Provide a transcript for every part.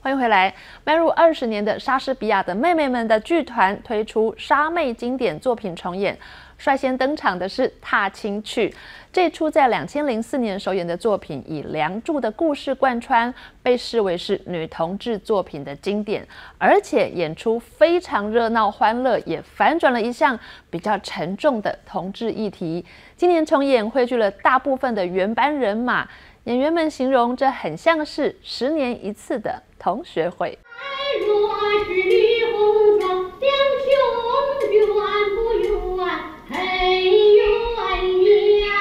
欢迎回来。迈入20年的莎士比亚的妹妹们的剧团推出莎妹经典作品重演，率先登场的是《踏青去》。这出在2004年首演的作品，以梁祝的故事贯穿，被视为是女同志作品的经典，而且演出非常热闹欢乐，也反转了一项比较沉重的同志议题。今年重演汇聚了大部分的原班人马。演员们形容这很像是10年一次的同学会。 若是绿红妆，两兄缘不缘，很缘呀。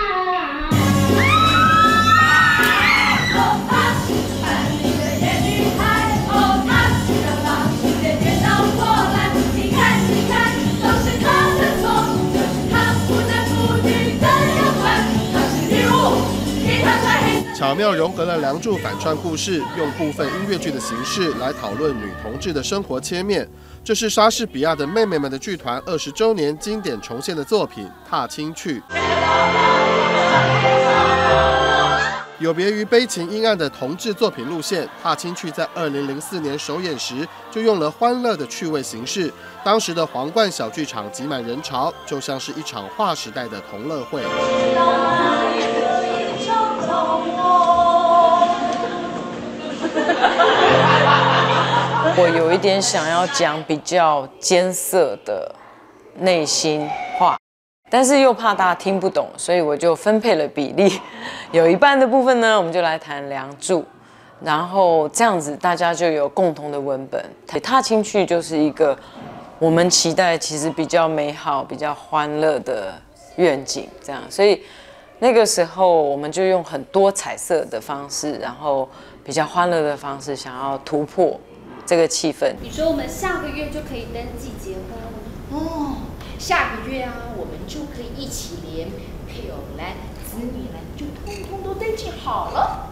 巧妙融合了梁祝反串故事，用部分音乐剧的形式来讨论女同志的生活切面。这是莎士比亚的妹妹们的剧团20周年经典重现的作品《踏青去》。有别于悲情阴暗的同志作品路线，《踏青去》在2004年首演时就用了欢乐的趣味形式。当时的皇冠小剧场挤满人潮，就像是一场划时代的同乐会。 我有一点想要讲比较艰涩的内心话，但是又怕大家听不懂，所以我就分配了比例，有一半的部分呢，我们就来谈梁祝，然后这样子大家就有共同的文本。踏青去就是一个我们期待其实比较美好、比较欢乐的愿景，这样，所以那个时候我们就用很多彩色的方式，然后比较欢乐的方式，想要突破这个气氛。 你说我们下个月就可以登记结婚哦，下个月啊，我们就可以一起连配偶栏、子女栏就通通都登记好了。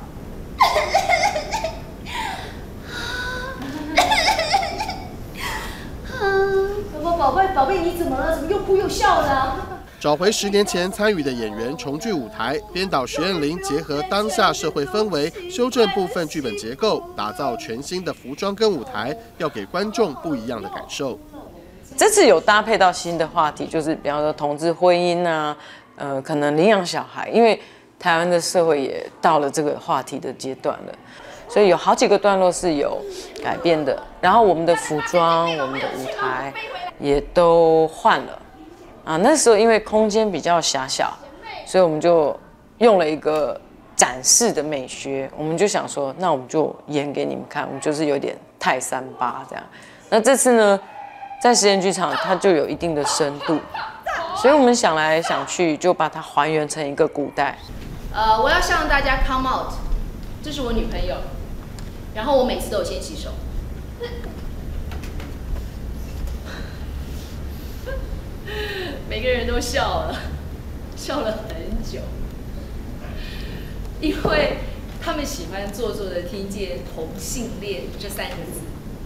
宝贝，你怎么了？怎么又哭又笑的？ 找回10年前参与的演员重聚舞台，编导徐彦霖结合当下社会氛围，修正部分剧本结构，打造全新的服装跟舞台，要给观众不一样的感受。 这次有搭配到新的话题，就是比方说同志婚姻啊，可能领养小孩，因为台湾的社会也到了这个话题的阶段了，所以有好几个段落是有改变的。然后我们的服装、我们的舞台也都换了。那时候因为空间比较狭小，所以我们就用了一个展示的美学，我们就想说，那我们就演给你们看，我们就是有点泰38这样。那这次呢，在实验剧场它就有一定的深度，所以我们想来想去，就把它还原成一个古代。 我要向大家 come out， 这是我女朋友，然后我每次都有先洗手。每个人都笑了，笑了很久，因为他们喜欢做作的听见同性恋这3个字。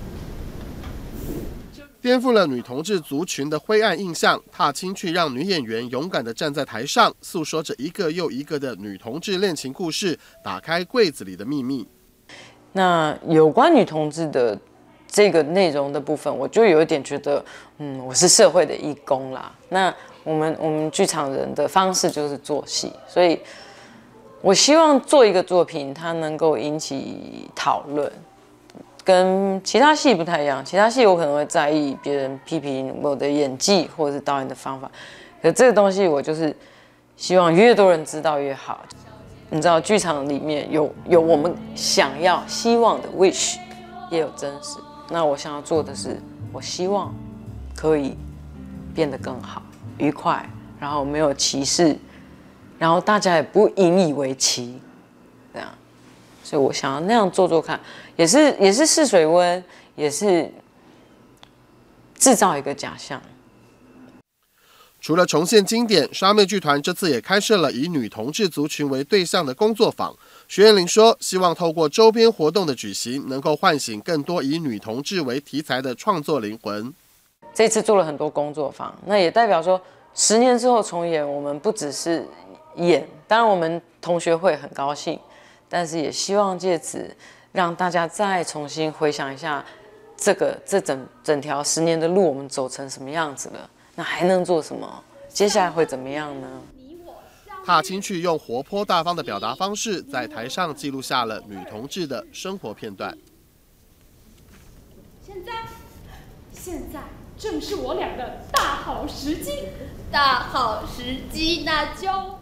颠覆了女同志族群的灰暗印象，踏青去让女演员勇敢地站在台上，诉说着一个又一个的女同志恋情故事，打开柜子里的秘密。 那有关女同志的这个内容的部分，我就有一点觉得，我是社会的义工啦。那我们剧场人的方式就是做戏，所以我希望做一个作品，它能够引起讨论，跟其他戏不太一样。其他戏我可能会在意别人批评我的演技或者是导演的方法，可这个东西我就是希望越多人知道越好。你知道，剧场里面有我们想要、希望的 wish， 也有真实。那我想要做的是，我希望可以变得更好、愉快，然后没有歧视，然后大家也不引以为奇，这样。所以我想要那样做做看，也是试水温，也是制造一个假象。 除了重现经典，莎妹剧团这次也开设了以女同志族群为对象的工作坊。徐彦霖说，希望透过周边活动的举行，能够唤醒更多以女同志为题材的创作灵魂。 这次做了很多工作坊，那也代表说10年之后重演，我们不只是演，当然我们同学会很高兴，但是也希望借此让大家再重新回想一下，这整条10年的路我们走成什么样子了？那还能做什么？接下来会怎么样呢？ 踏青去用活泼大方的表达方式，在台上记录下了女同志的生活片段。 现在正是我俩的大好时机， 大好时机，那就。